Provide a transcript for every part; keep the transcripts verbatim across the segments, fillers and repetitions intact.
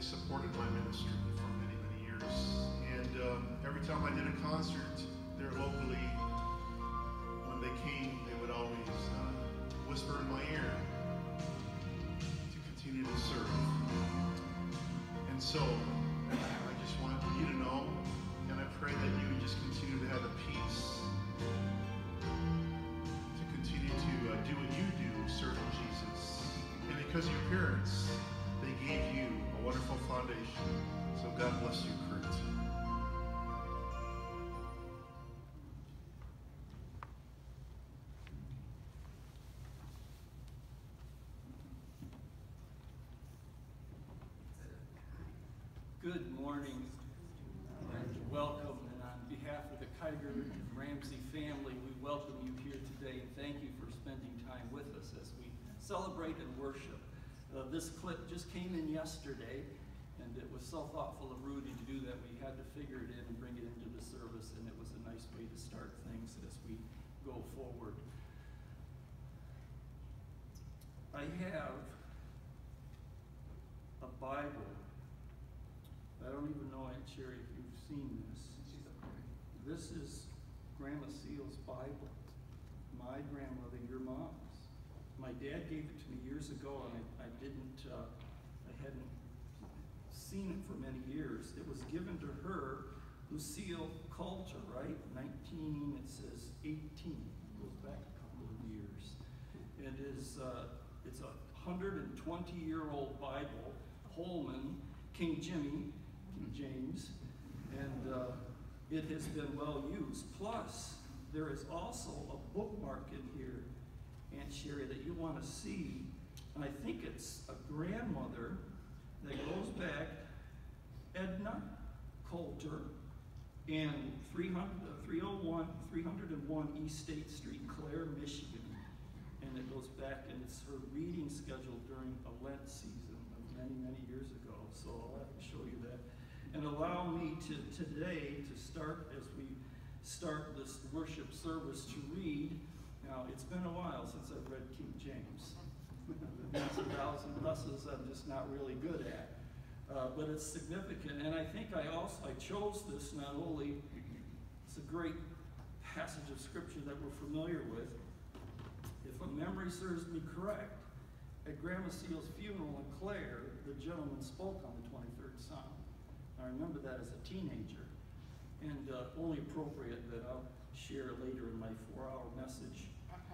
supported my ministry for many, many years. And um, every time I did a concert there locally, when they came, they would always uh, whisper in my ear to continue to serve. And so I just want you to know, and I pray that you would just continue to have the peace to continue to uh, do what you do, serving Jesus. And because of your parents, they gave you a wonderful foundation. So God bless you, Kurt. Good morning and welcome, and on behalf of the Kiger and Ramsey family, we welcome you here today and thank you for spending time with us as we celebrate and worship. Uh, this clip just came in yesterday, and it was so thoughtful of Rudy to do that. We had to figure it in and bring it into the service, and it was a nice way to start things as we go forward. I have a Bible. I don't even know, Aunt Sherry, if you've seen this. This is Grandma Seal's Bible. My grandmother, your mom's. My dad gave it to me years ago, and I, I didn't, uh, I hadn't seen it for many years. It was given to her, Lucille Coulter, right? nineteen, it says eighteen. It goes back a couple of years. It is, uh, it's a one hundred twenty year old Bible, Holman, King Jimmy, King James, and uh, it has been well used. Plus, there is also a bookmark in here, Aunt Sherry, that you want to see, and I think it's a grandmother that goes back, Edna Coulter, in three oh one, three oh one East State Street, Clare, Michigan, and it goes back, and it's her reading schedule during a Lent season of many, many years ago, so I'll have to show you that. And allow me to today to start, as we start this worship service, to read. Now, it's been a while since I've read King James. There's a thousand buses I'm just not really good at. Uh, but it's significant, and I think I also, I chose this not only, it's a great passage of scripture that we're familiar with. If a memory serves me correct, at Grandma Seal's funeral in Clare, the gentleman spoke on the twenty-third Psalm. I remember that as a teenager, and uh, only appropriate that I'll share later in my four-hour message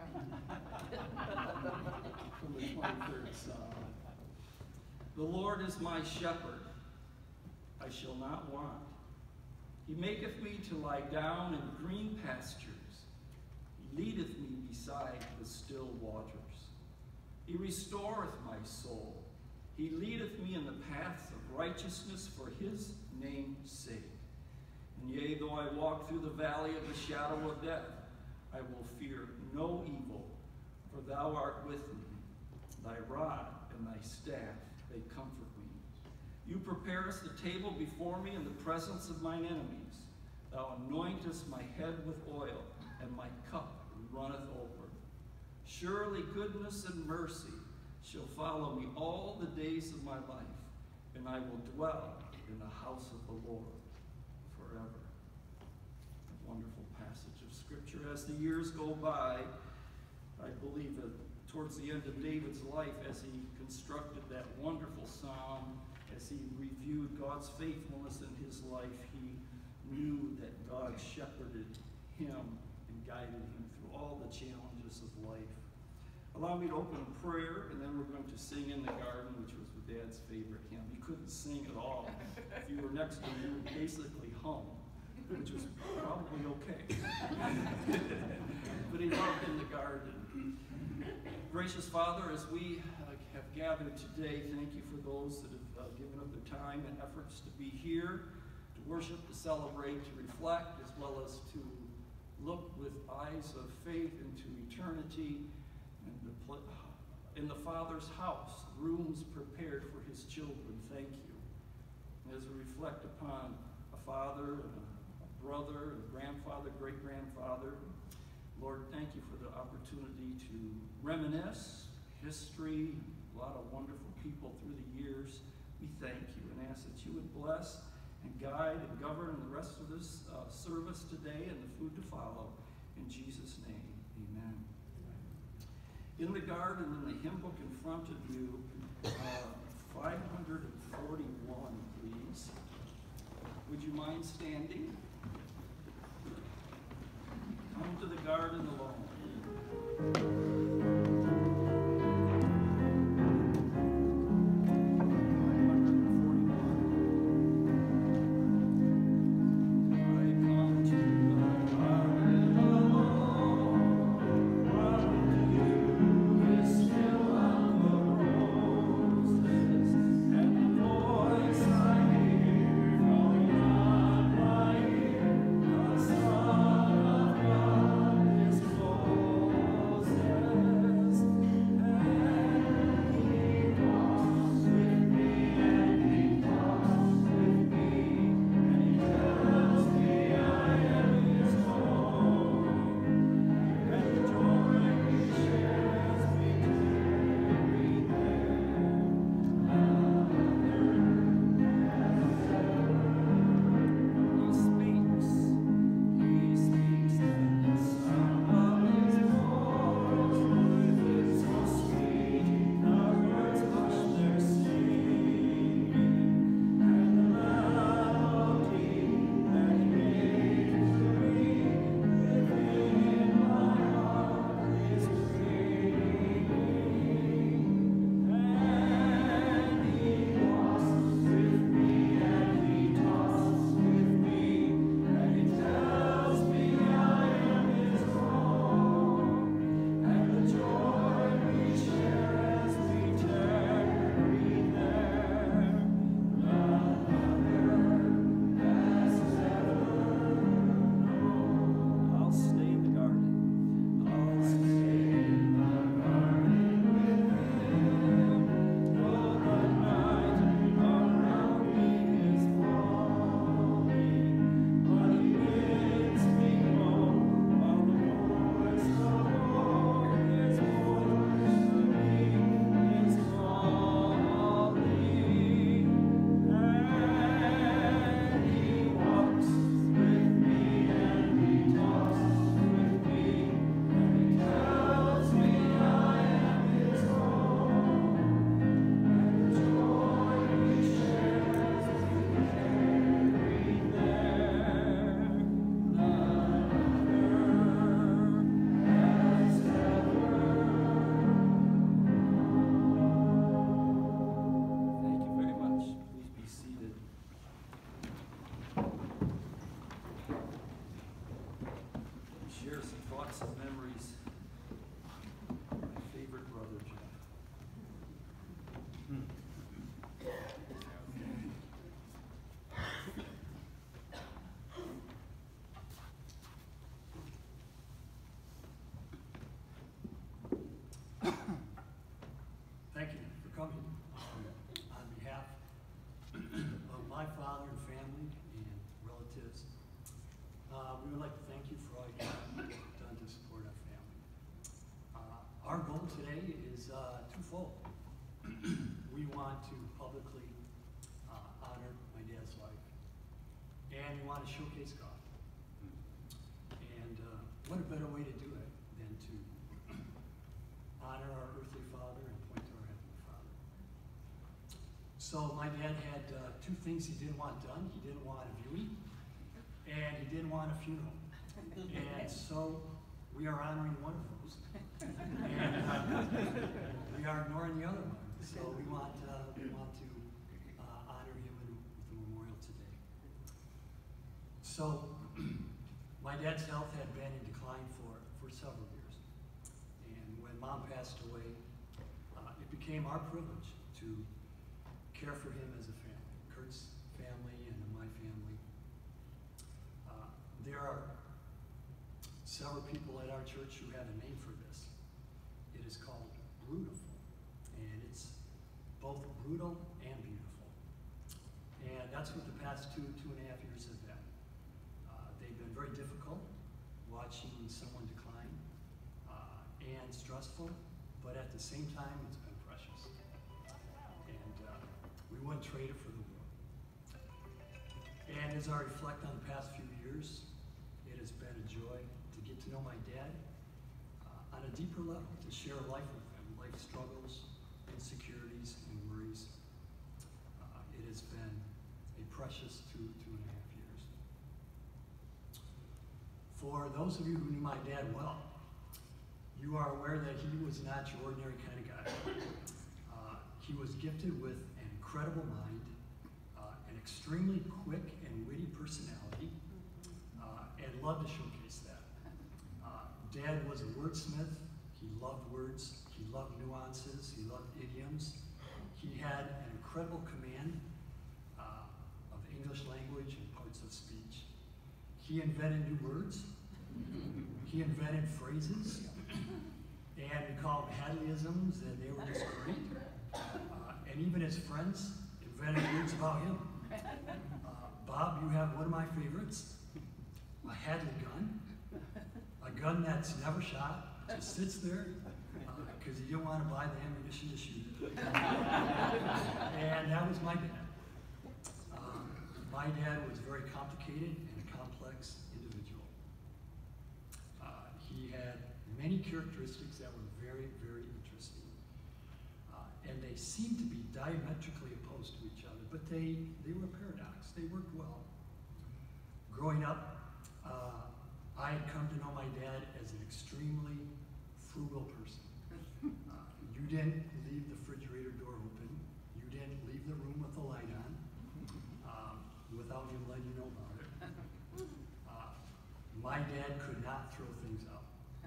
from the twenty-third Psalm. The Lord is my shepherd, I shall not want. He maketh me to lie down in green pastures. He leadeth me beside the still waters. He restoreth my soul. He leadeth me in the paths of righteousness for his name's sake. And yea, though I walk through the valley of the shadow of death, I will fear no evil, for thou art with me. Thy rod and thy staff, they comfort me. You preparest the table before me in the presence of mine enemies. Thou anointest my head with oil, and my cup runneth over. Surely goodness and mercy shall follow me all the days of my life, and I will dwell in the house of the Lord forever. A wonderful passage of scripture. As the years go by, I believe that towards the end of David's life, as he constructed that wonderful psalm, as he reviewed God's faithfulness in his life, he knew that God shepherded him and guided him through all the challenges of life. Allow me to open a prayer, and then we're going to sing In the Garden, which was Dad's favorite hymn. He couldn't sing at all. If you were next to him, you would basically hum, which was probably okay. But he loved In the Garden. Gracious Father, as we uh, have gathered today, thank you for those that have uh, given up their time and efforts to be here, to worship, to celebrate, to reflect, as well as to look with eyes of faith into eternity. In the Father's house, rooms prepared for his children. Thank you. And as we reflect upon a father, and a brother, and a grandfather, great-grandfather, Lord, thank you for the opportunity to reminisce history, a lot of wonderful people through the years. We thank you and ask that you would bless and guide and govern the rest of this uh, service today and the food to follow. In Jesus' name, amen. In the garden, in the hymn book in front of you, uh, five hundred forty-one, please. Would you mind standing? Come to the garden alone. We want to publicly uh, honor my dad's life, and we want to showcase God. And uh, what a better way to do it than to honor our earthly father and point to our heavenly father. So my dad had uh, two things he didn't want done. He didn't want a viewing, and he didn't want a funeral. And so we are honoring one of those, and uh, we are ignoring the other one. So we want uh, we want to uh, honor him with the memorial today. So my dad's health had been in decline for, for several years. And when Mom passed away, uh, it became our privilege to care for him as a family, Kurt's family and my family. Uh, there are several people at our church who have a name for this. It is called Brutiful, and it's both brutal and beautiful. And that's what the past two, two and a half years have been. Uh, they've been very difficult, watching someone decline, uh, and stressful, but at the same time, it's been precious. And uh, we wouldn't trade it for the world. And as I reflect on the past few years, it has been a joy to get to know my dad uh, on a deeper level, to share life with him, life struggles, insecurities, and worries. Uh, it has been a precious two, two and a half years. For those of you who knew my dad well, you are aware that he was not your ordinary kind of guy. Uh, he was gifted with an incredible mind, uh, an extremely quick and witty personality, uh, and loved to showcase that. Uh, Dad was a wordsmith. He loved words. He loved nuances. He loved idioms. He had an incredible command uh, of the English language and parts of speech. He invented new words. He invented phrases. And we called them Hadleyisms, and they were just great. Uh, and even his friends invented words about him. Uh, Bob, you have one of my favorites, a Hadley gun. A gun that's never shot, just sits there, because uh, you don't want to buy the ammunition to shoot it. And that was my dad. Um, my dad was very complicated and a complex individual. Uh, he had many characteristics that were very, very interesting. Uh, and they seemed to be diametrically opposed to each other, but they, they were a paradox. They worked well. Growing up, uh, I had come to know my dad as an extremely frugal person. Uh, you didn't leave the refrigerator door open. You didn't leave the room with the light on um, without him letting you know about it. Uh, my dad could not throw things out.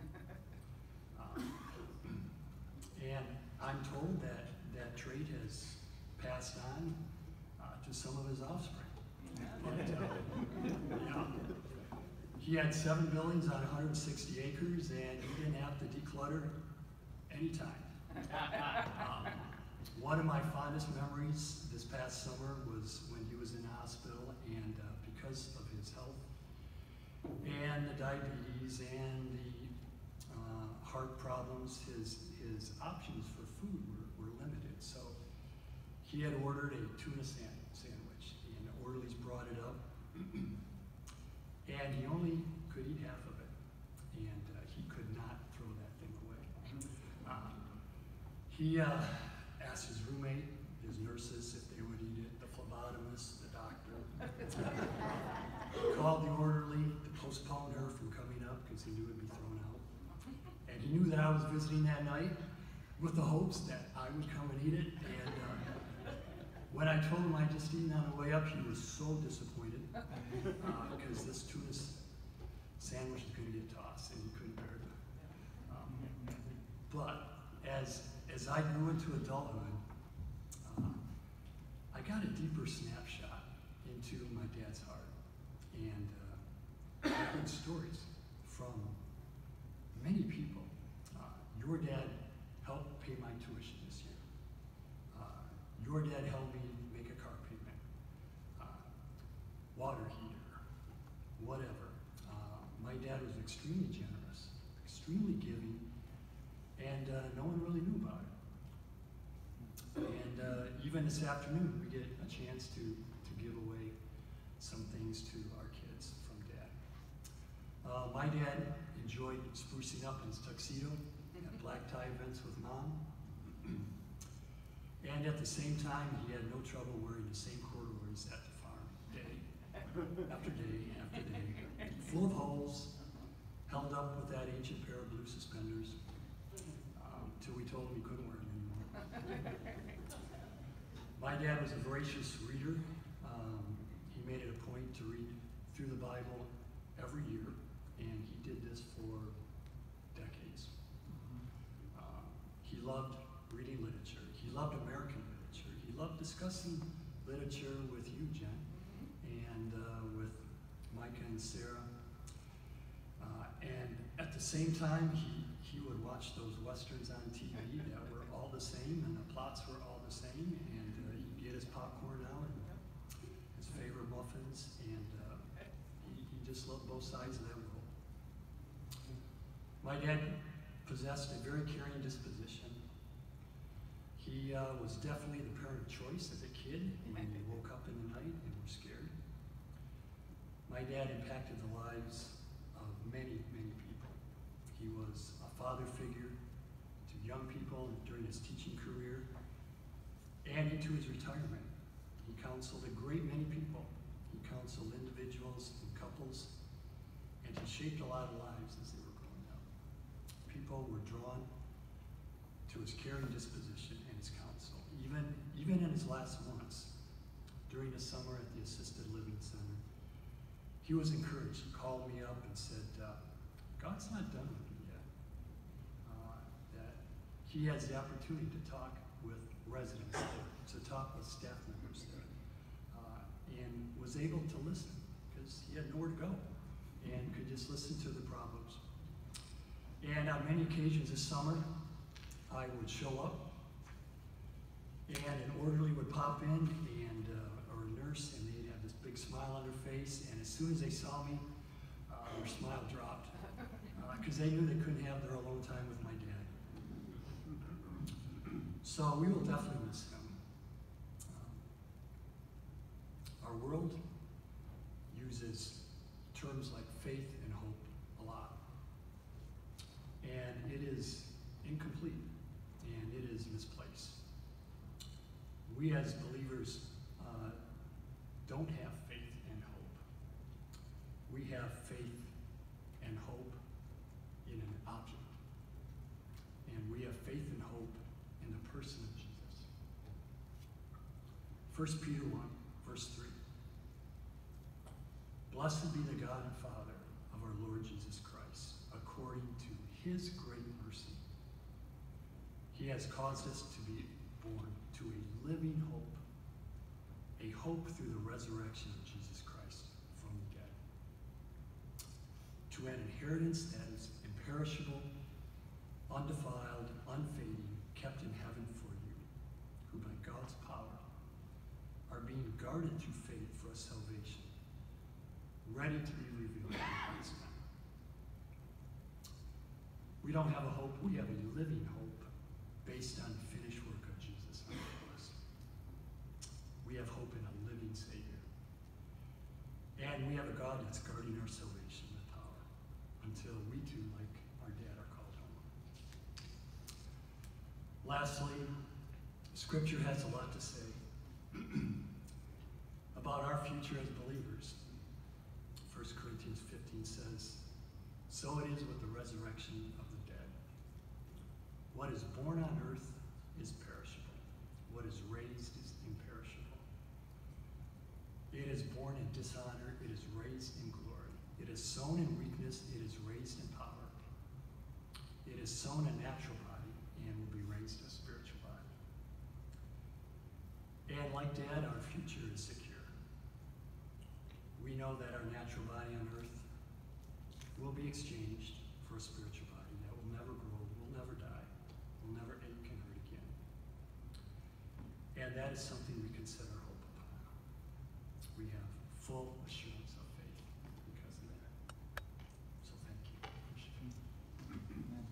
And I'm told that that trait has passed on uh, to some of his offspring. But, uh, yeah. He had seven buildings on one hundred sixty acres, and he didn't have to declutter anytime. Um, one of my fondest memories this past summer was when he was in the hospital, and uh, because of his health and the diabetes and the uh, heart problems, his his options for food were, were limited. So he had ordered a tuna sand, sandwich, and the orderlies brought it up, and he only could eat half of it, and uh, he could not throw that thing away. Uh, he uh, asked his roommate, his nurses, if they would eat it, the phlebotomist, the doctor. Called the orderly to postpone her from coming up because he knew it would be thrown out. And he knew that I was visiting that night with the hopes that I would come and eat it. And uh, when I told him I'd just eaten on the way up, he was so disappointed because uh, this tuna sandwich was going to get tossed, and he couldn't bear it. Um, but as as I grew into adulthood, uh, I got a deeper snapshot into my dad's heart, and uh, I heard stories from many people. Uh, your dad helped pay my tuition this year. Uh, your dad helped me make a car payment, uh, water heater, whatever. Uh, my dad was extremely generous, extremely giving, and uh, no one really knew about it. And uh, even this afternoon, we get a chance to, to give away some things to our kids from Dad. Uh, my dad enjoyed sprucing up in his tuxedo at black tie events with Mom. And at the same time, he had no trouble wearing the same corduroys at the farm, day after day after day, full of holes, held up with that ancient pair of blue suspenders, um, till we told him he couldn't wear them anymore. My dad was a voracious reader. Um, he made it a point to read through the Bible every year, and he did this for decades. Uh, he loved reading literature. He loved American literature. He loved discussing literature with you, Jen, and uh, with Micah and Sarah. Uh, and at the same time, he, he would watch those Westerns on T V that were all the same, and the plots were all the same, and uh, he'd get his popcorn out and his favorite muffins, and uh, he, he just loved both sides of that world. My dad possessed a very caring disposition. He He uh, was definitely the parent of choice as a kid when he woke up in the night and were scared. My dad impacted the lives of many, many people. He was a father figure to young people during his teaching career and into his retirement. He counseled a great many people. He counseled individuals and couples, and he shaped a lot of lives as they were growing up. People were drawn to his caring disposition and his counsel, even, even in his last months during the summer at the assisted living center. He was encouraged. He called me up and said, uh, God's not done with me yet. Uh, that he has the opportunity to talk with residents there, to talk with staff members there, uh, and was able to listen because he had nowhere to go and could just listen to the problems. And on many occasions this summer, I would show up, and an orderly would pop in, and uh, or a nurse, and they'd have this big smile on their face, and as soon as they saw me, uh, their smile dropped, because uh, they knew they couldn't have their alone time with my dad. So we will definitely miss him. Um, our world uses terms like faith and hope a lot, and it is incomplete. And it is misplaced. We as believers uh, don't have faith and hope. We have faith and hope in an object. And we have faith and hope in the person of Jesus. First Peter one, verse three. Blessed be the God and Father of our Lord Jesus Christ, according to his great mercy. He has caused us to be born to a living hope, a hope through the resurrection of Jesus Christ from the dead, to an inheritance that is imperishable, undefiled, unfading, kept in heaven for you, who by God's power are being guarded through faith for a salvation, ready to be revealed in Christ's time. We don't have a hope, we have a living hope based on the finished work of Jesus on the cross. We have hope in a living Savior. And we have a God that's guarding our salvation with power until we too, like our dad, are called home. Lastly, Scripture has a lot to say about our future as believers. First Corinthians fifteen says, so it is with the resurrection of the dead. What is born on earth is perishable. What is raised is imperishable. It is born in dishonor. It is raised in glory. It is sown in weakness. It is raised in power. It is sown a natural body and will be raised a spiritual body. And like Dad, our future is secure. We know that our natural body on earth will be exchanged for a spiritual body that will never grow, will never die, will never ache and hurt again. And that is something we can set our hope upon. We have full assurance of faith because of that. So thank you. Amen.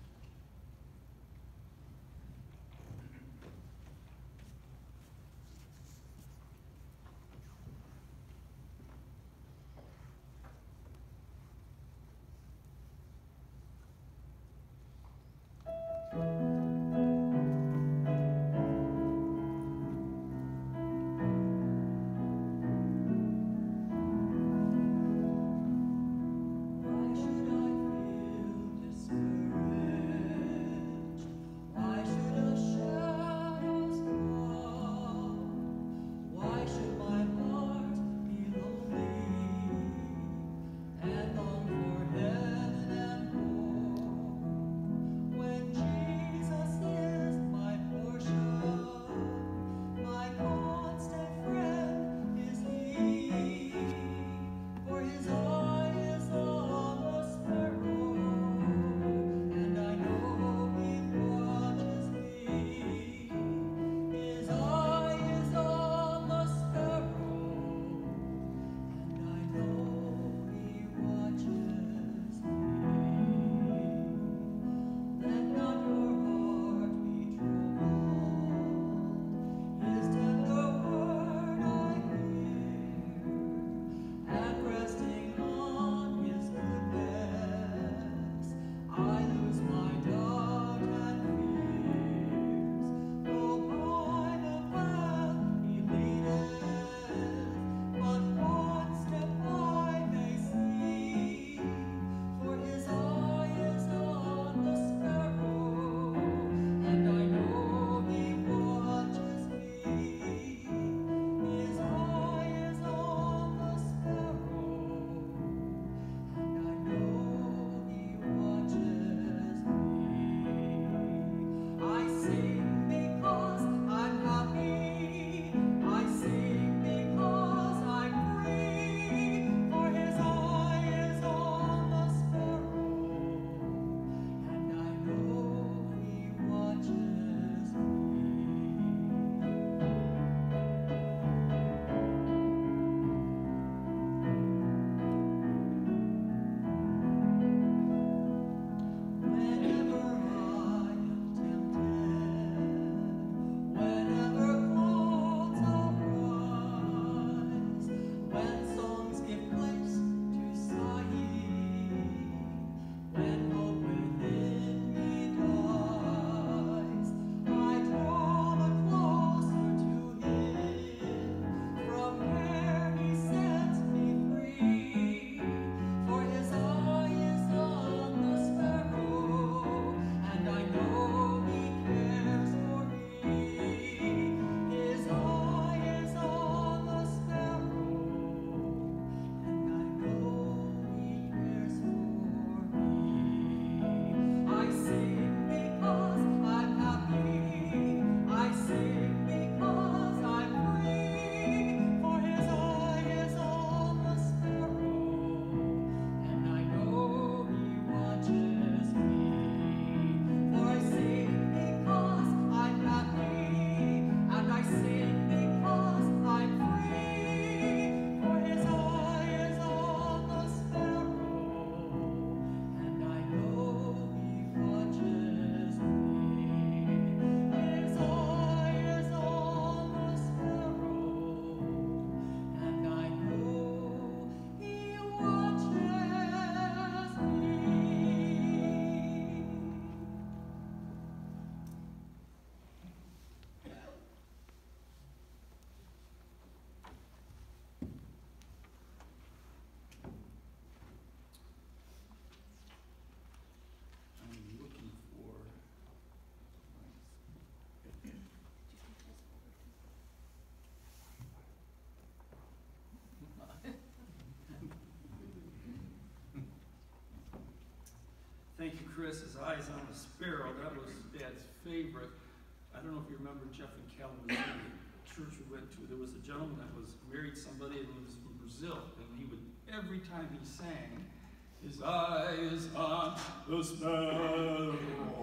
This is Eyes on a Sparrow. That was Dad's favorite. I don't know if you remember Jeff and Kalamazoo, the church we went to. There was a gentleman that was married somebody and he was from Brazil, and he would, every time he sang, his eyes on the sparrow.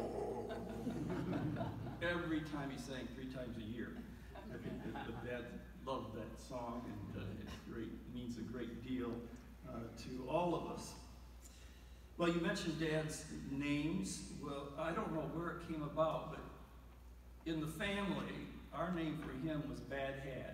Every time he sang, three times a year. I think that the dad loved that song, and uh, it's great. It means a great deal uh, to all of us. Well, you mentioned Dad's names. Well, I don't know where it came about, but in the family, our name for him was Bad Had.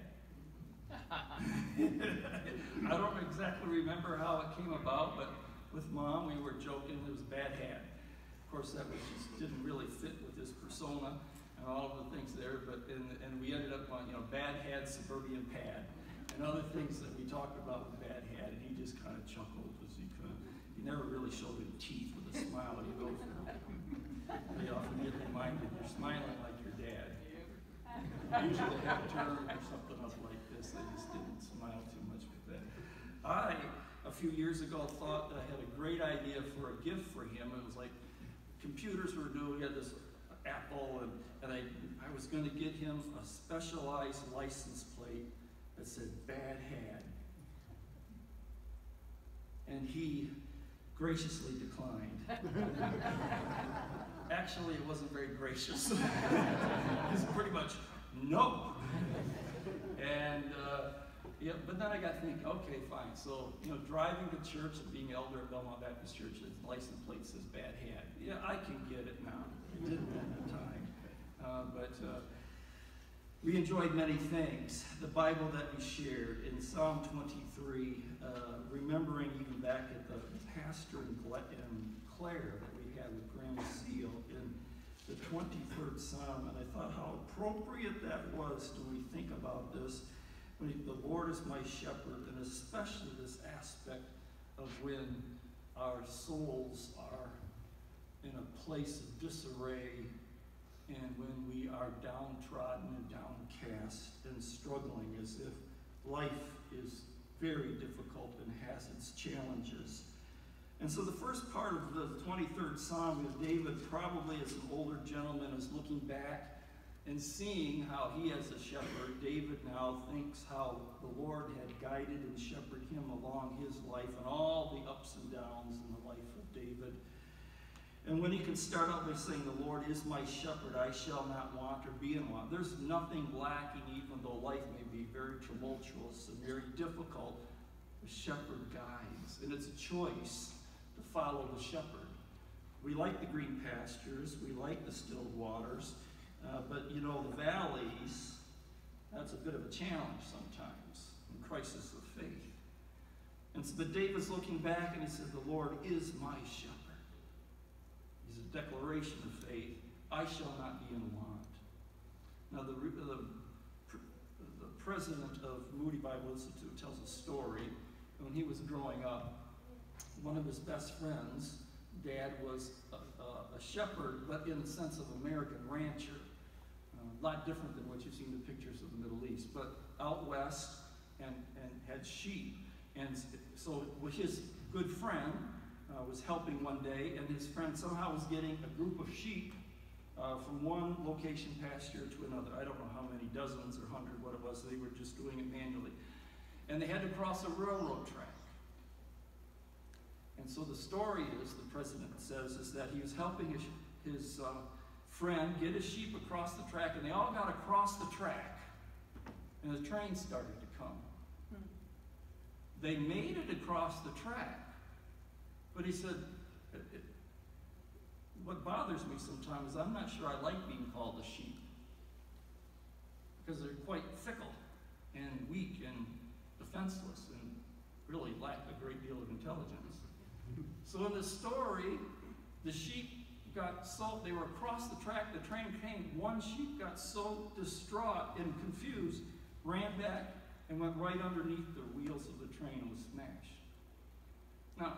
I don't exactly remember how it came about, but with Mom, we were joking it was Bad Had. Of course, that was just didn't really fit with his persona and all of the things there, but in, and we ended up on, you know, Bad Had Suburban Pad and other things that we talked about with Bad Had, and he just kind of chuckled as he could. He never really showed any teeth with a smile. He goes, they often get reminded you're smiling like your dad. Usually they have a term or something up like this. They just didn't smile too much with that. I, a few years ago, thought that I had a great idea for a gift for him. It was like computers were new. We had this Apple, and, and I, I was going to get him a specialized license plate that said Bad Had. And he graciously declined. Actually, it wasn't very gracious. It's pretty much no. And uh, yeah, but then I got thinking, okay, fine. So, you know, driving to church and being elder at Belmont Baptist Church, the license plate says Bad Had. Yeah, I can get it now. I didn't at the time. Uh, but uh, we enjoyed many things. The Bible that we shared in Psalm twenty-three, uh, remembering even back at the pastor in, Gle- in Clare that we had with Grandma Seal in the twenty-third Psalm, and I thought how appropriate that was when we think about this. When he, the Lord is my shepherd, and especially this aspect of when our souls are in a place of disarray, and when we are downtrodden and downcast and struggling as if life is very difficult and has its challenges. And so the first part of the twenty-third Psalm is David, probably as an older gentleman, is looking back and seeing how he as a shepherd, David now thinks how the Lord had guided and shepherded him along his life and all the ups and downs in the life of David. And when he can start out by saying, the Lord is my shepherd, I shall not want or be in want. There's nothing lacking, even though life may be very tumultuous and very difficult. The shepherd guides, and it's a choice to follow the shepherd. We like the green pastures, we like the still waters, uh, but you know, the valleys, that's a bit of a challenge sometimes, in crisis of faith. And so, but David's looking back and he said, the Lord is my shepherd. It's a declaration of faith. I shall not be in want. Now, the, the, the president of Moody Bible Institute tells a story. When he was growing up, one of his best friends, Dad, was a, a, a shepherd, but in the sense of American rancher. A lot different than what you've seen in the pictures of the Middle East, but out west and, and had sheep. And so his good friend uh, was helping one day, and his friend somehow was getting a group of sheep uh, from one location pasture to another. I don't know how many, dozens or hundred, what it was. They were just doing it manually. And they had to cross a railroad track. And so the story is, the president says, is that he was helping his, his uh, friend get his sheep across the track, and they all got across the track, and the train started to come. Hmm. They made it across the track, but he said, it, it, what bothers me sometimes is I'm not sure I like being called a sheep, because they're quite fickle and weak and defenseless and really lack a great deal of intelligence. So in this story, the sheep got so, they were across the track, the train came, one sheep got so distraught and confused, ran back and went right underneath the wheels of the train and was smashed. Now,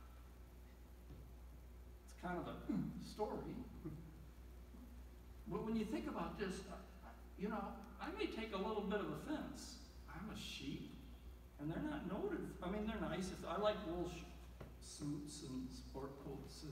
it's kind of a story, but when you think about this, you know, I may take a little bit of offense. I'm a sheep, and they're not noted. I mean, they're nice. If I like wool suits and sport coats and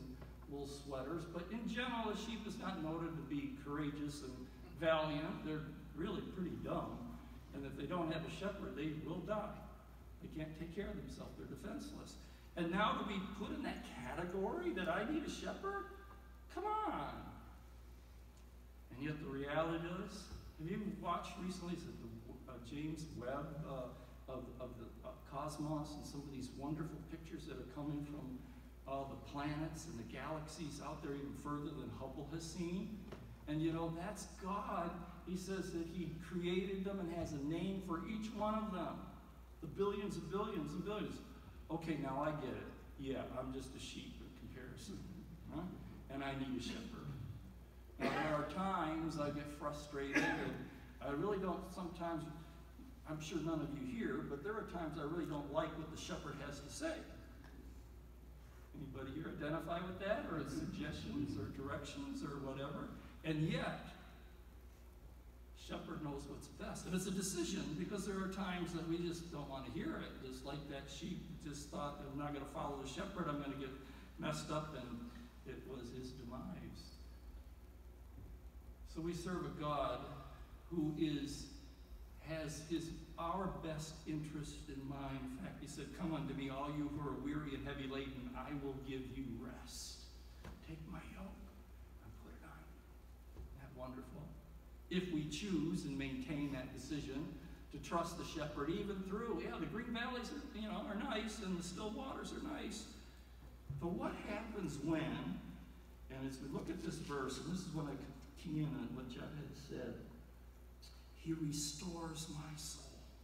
wool sweaters, but in general, a sheep is not noted to be courageous and valiant. They're really pretty dumb, and if they don't have a shepherd, they will die. They can't take care of themselves. They're defenseless. And now to be put in that category that I need a shepherd? Come on. And yet the reality is, have you watched recently the uh, James Webb uh, of, of the uh, cosmos and some of these wonderful pictures that are coming from uh, the planets and the galaxies out there even further than Hubble has seen? And you know, that's God. He says that he created them and has a name for each one of them. The billions and billions and billions. Okay, now I get it. Yeah, I'm just a sheep in comparison. Huh? And I need a shepherd. Now, there are times I get frustrated, and I really don't sometimes, I'm sure none of you here, but there are times I really don't like what the shepherd has to say. Anybody here identify with that, or suggestions, or directions, or whatever? And yet, shepherd knows what's best. And it's a decision, because there are times that we just don't want to hear it. Just like that sheep just thought, I'm not going to follow the shepherd, I'm going to get messed up, and it was his demise. So we serve a God who is, has his, our best interest in mind. In fact, he said, come unto me, all you who are weary and heavy laden, I will give you rest. Take my yoke and put it on. Isn't that wonderful? If we choose and maintain that decision to trust the shepherd, even through, yeah, the green valleys are, you know, are nice, and the still waters are nice. But what happens when, and as we look at this verse, and this is what I key in on what Jeff had said, he restores my soul.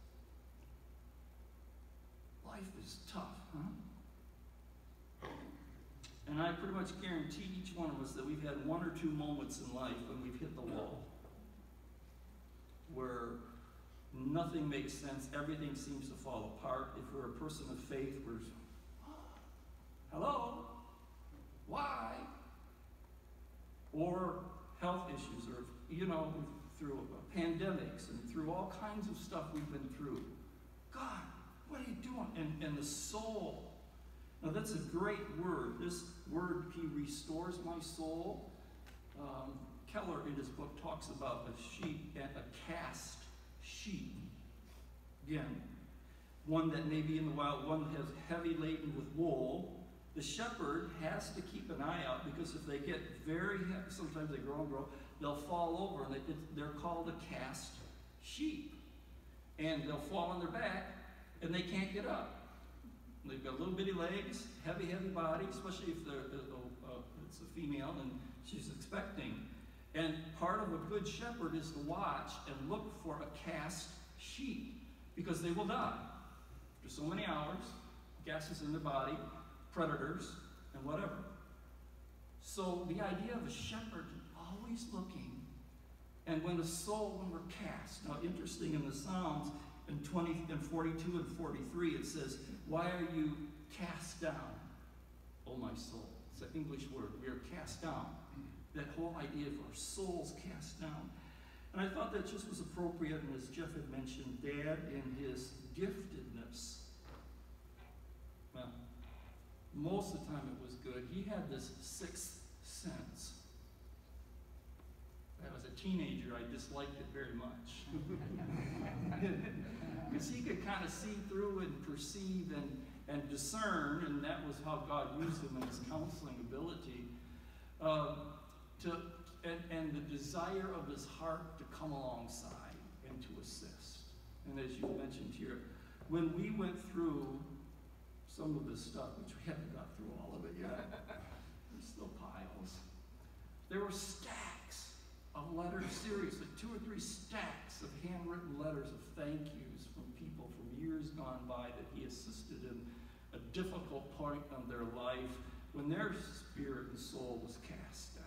Life is tough, huh? And I pretty much guarantee each one of us that we've had one or two moments in life when we've hit the wall, where nothing makes sense, everything seems to fall apart. If we're a person of faith, we're, hello, why? Or health issues, or, you know, through pandemics and through all kinds of stuff we've been through. God, what are you doing? And, and the soul. Now that's a great word. This word, he restores my soul. Um, Keller in his book talks about a sheep, a cast sheep. Again, one that may be in the wild, one that has heavy laden with wool. The shepherd has to keep an eye out, because if they get very heavy, sometimes they grow and grow, they'll fall over, and they, they're called a cast sheep. And they'll fall on their back, and they can't get up. They've got little bitty legs, heavy, heavy body, especially if they're, uh, uh, it's a female and she's expecting. And part of a good shepherd is to watch and look for a cast sheep, because they will die. After so many hours, gases in their body, predators, and whatever. So the idea of a shepherd always looking, and when the soul, when we're cast. Now, interesting in the Psalms, in twenty and forty-two and forty-three, it says, "Why are you cast down, O my soul?" It's an English word. We are cast down. That whole idea of our souls cast down. And I thought that just was appropriate, and as Jeff had mentioned, Dad in his giftedness. Well, most of the time it was good. He had this sixth sense. When I was a teenager, I disliked it very much. Because he could kind of see through and perceive and, and discern, and that was how God used him in his counseling ability. Uh, to, and, and the desire of his heart to come alongside and to assist. And as you mentioned here, when we went through some of this stuff, which we haven't got through all of it yet, there's still piles. There were stacks of letters, seriously, two or three stacks of handwritten letters of thank yous from people from years gone by that he assisted in a difficult point of their life when their spirit and soul was cast down.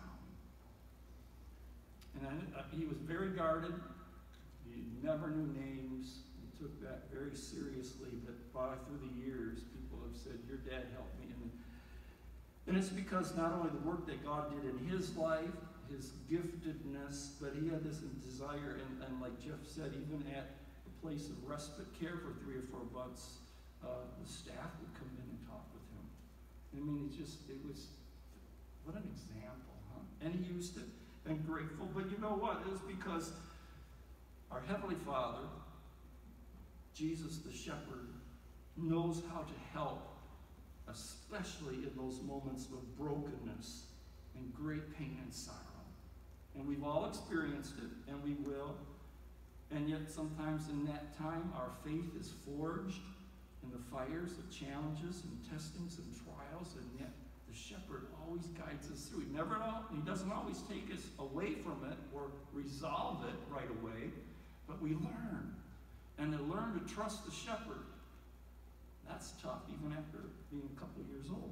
And I, uh, he was very guarded. He never knew names. He took that very seriously, but by through the years, people have said, your dad helped me. And, and it's because not only the work that God did in his life, his giftedness, but he had this desire, and, and like Jeff said, even at the place of respite care for three or four months, uh, the staff would come in and talk with him. I mean, it just, it was What an example, huh? And he used it, and grateful. But you know what? It was because our Heavenly Father, Jesus the shepherd, knows how to help, especially in those moments of brokenness and great pain and sorrow. And we've all experienced it, and we will. And yet sometimes in that time, our faith is forged in the fires of challenges and testings and trials, and yet the shepherd always guides us through. He never, he doesn't always take us away from it or resolve it right away, but we learn. And to learn to trust the shepherd, that's tough, even after being a couple of years old.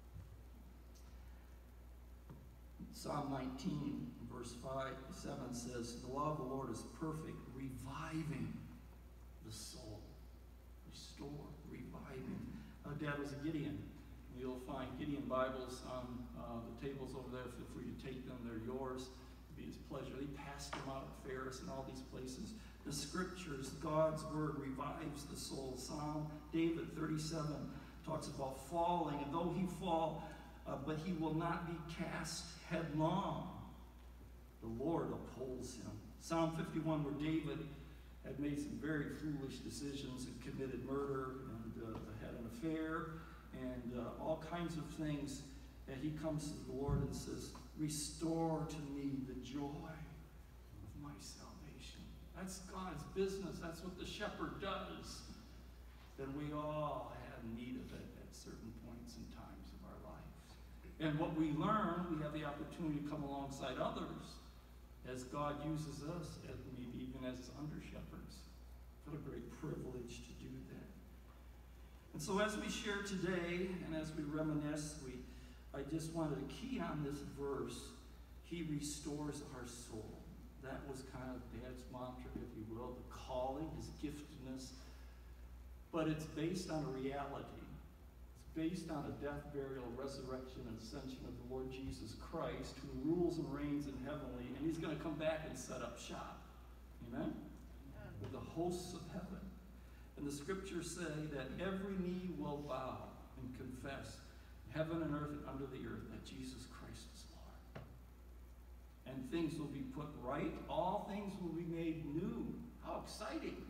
Psalm nineteen, verse five, seven says, the law of the Lord is perfect, reviving the soul. Restore, reviving. Uh, Dad was a Gideon. You'll find Gideon Bibles on uh, the tables over there. Feel free to take them. They're yours. It'll be his pleasure. He passed them out at fairs and all these places. The scriptures, God's word revives the soul. Psalm David thirty-seven talks about falling, and though he fall, uh, but he will not be cast headlong. The Lord upholds him. Psalm fifty-one, where David had made some very foolish decisions and committed murder and uh, had an affair and uh, all kinds of things, that he comes to the Lord and says, restore to me the joy of my salvation. That's God's business. That's what the shepherd does. Then we all have need of it at certain points and times of our lives. And what we learn, we have the opportunity to come alongside others as God uses us, as maybe even as under shepherds. What a great privilege to do that. And so as we share today, and as we reminisce, we I just wanted to key on this verse. He restores our soul. That was kind of Dad's mantra, if you will, the calling, his giftedness. But it's based on a reality. It's based on a death, burial, resurrection, and ascension of the Lord Jesus Christ, who rules and reigns in heavenly, and he's going to come back and set up shop. Amen? With the hosts of heaven. And the scriptures say that every knee will bow and confess, heaven and earth and under the earth, that Jesus Christ is Lord. And things will be put right. All things will be made new. How exciting.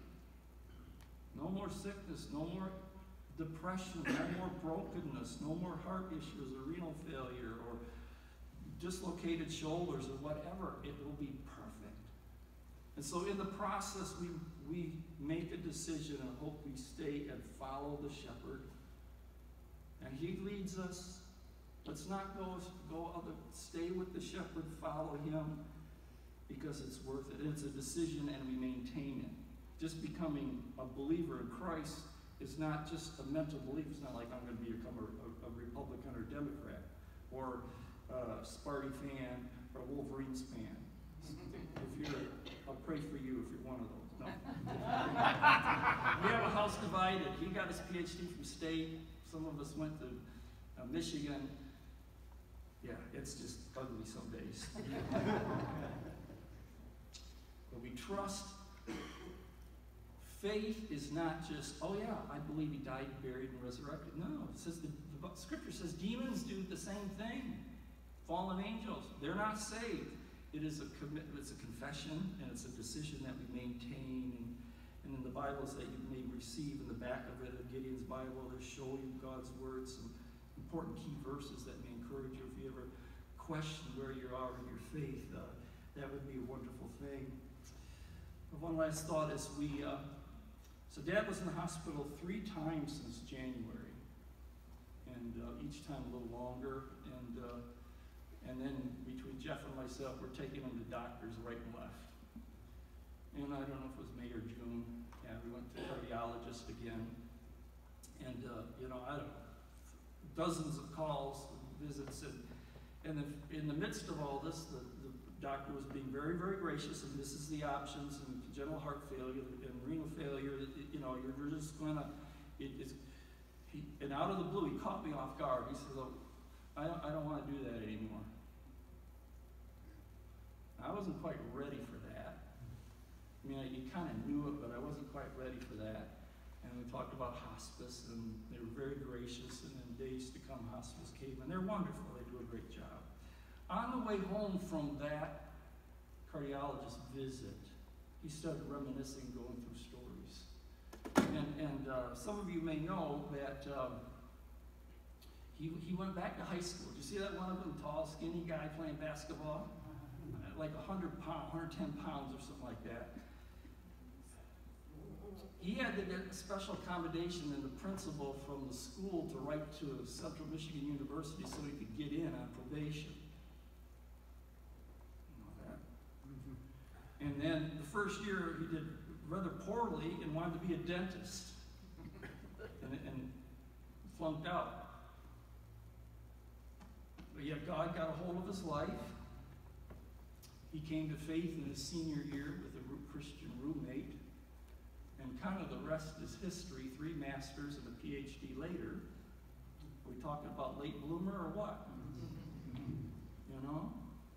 No more sickness, no more depression, no more brokenness, no more heart issues or renal failure or dislocated shoulders or whatever. It will be perfect. And so in the process, we, we make a decision and hope we stay and follow the shepherd. And he leads us. Let's not go, go other, stay with the shepherd, follow him, because it's worth it. It's a decision and we maintain it. Just becoming a believer in Christ is not just a mental belief. It's not like I'm going to become a, a, a Republican or Democrat or a Sparty fan or a Wolverines fan. If you're, I'll pray for you if you're one of those. No. We have a house divided. He got his P H D from state. Some of us went to uh, Michigan. Yeah, it's just ugly some days. But we trust. Faith is not just, oh yeah, I believe he died, buried, and resurrected. No, it says the, the scripture says demons do the same thing. Fallen angels, they're not saved. It is a commitment, it's a confession, and it's a decision that we maintain. And, and in the Bibles that you may receive in the back of it, of Gideon's Bible, they show you God's words, some important key verses that may encourage you. If you ever question where you are in your faith, uh, that would be a wonderful thing. But one last thought is we, uh, so Dad was in the hospital three times since January, and uh, each time a little longer, and uh, and then between Jeff and myself, we're taking him to doctors right and left. And I don't know if it was May or June. Yeah, we went to a cardiologist again. And, uh, you know, I don't know, dozens of calls, visits. And, and the, in the midst of all this, the, the doctor was being very, very gracious. And this is the options, and congenital heart failure and renal failure. You know, you're, you're just going to, it, it's, he, and out of the blue, he caught me off guard. He says, oh, I don't, I don't want to do that anymore. I wasn't quite ready for that. I mean, you kind of knew it, but I wasn't quite ready for that. And we talked about hospice, and they were very gracious, and in days to come, hospice came, and they're wonderful. They do a great job. On the way home from that cardiologist visit, he started reminiscing, going through stories. And, and uh, some of you may know that um, he, he went back to high school. Did you see that one of them, tall, skinny guy playing basketball? Like one hundred pounds, one hundred ten pounds or something like that. He had to get a special accommodation in the principal from the school to write to Central Michigan University so he could get in on probation. You know that? And then the first year he did rather poorly and wanted to be a dentist. And, and flunked out. But yet God got a hold of his life. He came to faith in his senior year with a Christian roommate. And kind of the rest is history. Three masters and a P H D later. Are we talking about late bloomer or what? You know?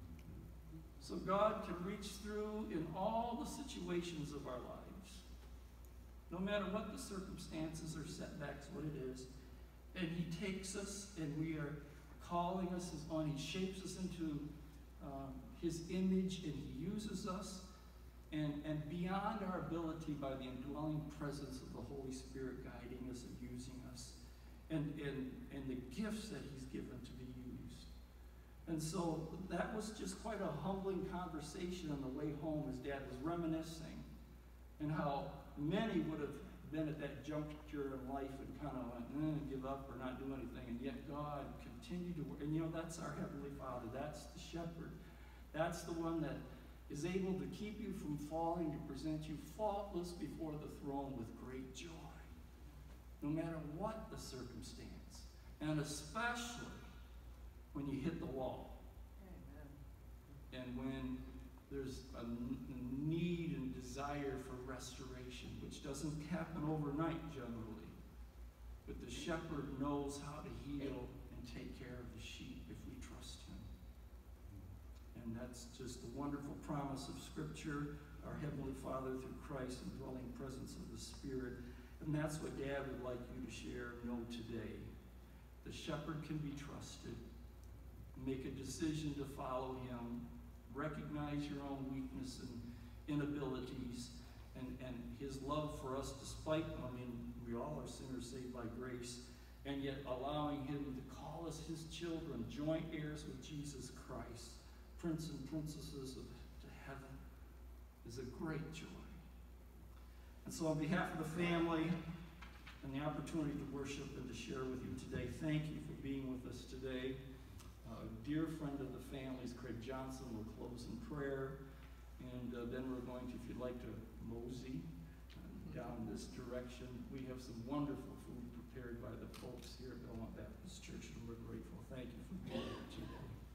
So God can reach through in all the situations of our lives. No matter what the circumstances or setbacks, what it is. And he takes us and we are calling us his own. He shapes us into um, his image, and he uses us, and, and beyond our ability by the indwelling presence of the Holy Spirit guiding us and using us, and, and, and the gifts that he's given to be used. And so that was just quite a humbling conversation on the way home as Dad was reminiscing, and how many would have been at that juncture in life and kind of went, eh, give up or not do anything, and yet God continued to work. And you know, that's our Heavenly Father. That's the shepherd. That's the one that is able to keep you from falling, to present you faultless before the throne with great joy, no matter what the circumstance, and especially when you hit the wall. Amen. And when there's a need and desire for restoration, which doesn't happen overnight generally, but the shepherd knows how to heal and take care of the sheep if we trust him. And that's just the wonderful promise of Scripture, our Heavenly Father through Christ and dwelling presence of the Spirit. And that's what Dad would like you to share and know today. The shepherd can be trusted. Make a decision to follow him. Recognize your own weakness and inabilities, and, and his love for us despite, I mean, we all are sinners saved by grace, and yet allowing him to call us his children, joint heirs with Jesus Christ, Prince and princesses of to heaven, is a great joy. And so on behalf of the family and the opportunity to worship and to share with you today, thank you for being with us today. Uh, a dear friend of the family's, Craig Johnson, will close in prayer. And uh, then we're going to, if you'd like to mosey uh, down this direction, we have some wonderful food prepared by the folks here at Belmont Baptist Church, and we're grateful. Thank you for being here today.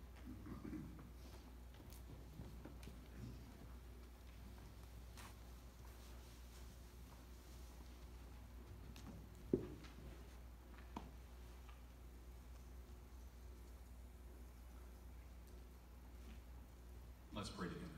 Let's pray together.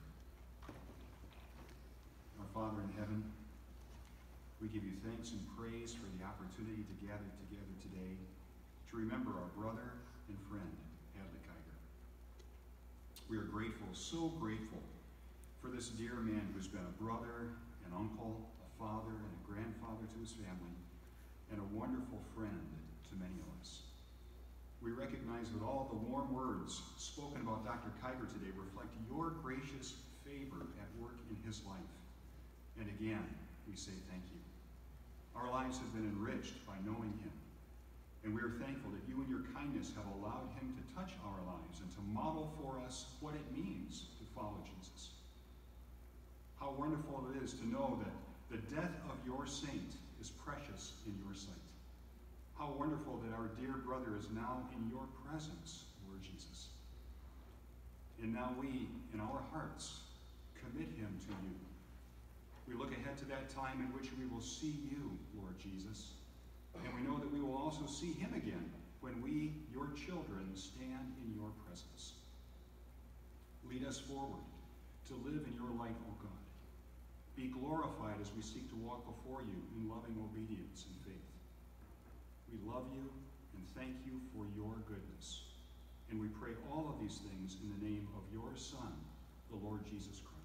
Our Father in heaven, we give you thanks and praise for the opportunity to gather together today to remember our brother and friend, Hadley Kiger. We are grateful, so grateful, for this dear man who's been a brother, an uncle, a father, and a grandfather to his family, and a wonderful friend to many of us. We recognize that all the warm words spoken about Doctor Kiger today reflect your gracious favor at work in his life. And again, we say thank you. Our lives have been enriched by knowing him. And we are thankful that you in your kindness have allowed him to touch our lives and to model for us what it means to follow Jesus. How wonderful it is to know that the death of your saint is precious in your sight. How wonderful that our dear brother is now in your presence, Lord Jesus. And now we, in our hearts, commit him to you. We look ahead to that time in which we will see you, Lord Jesus. And we know that we will also see him again when we, your children, stand in your presence. Lead us forward to live in your light, O God. Be glorified as we seek to walk before you in loving obedience and faith. We love you and thank you for your goodness. And we pray all of these things in the name of your Son, the Lord Jesus Christ.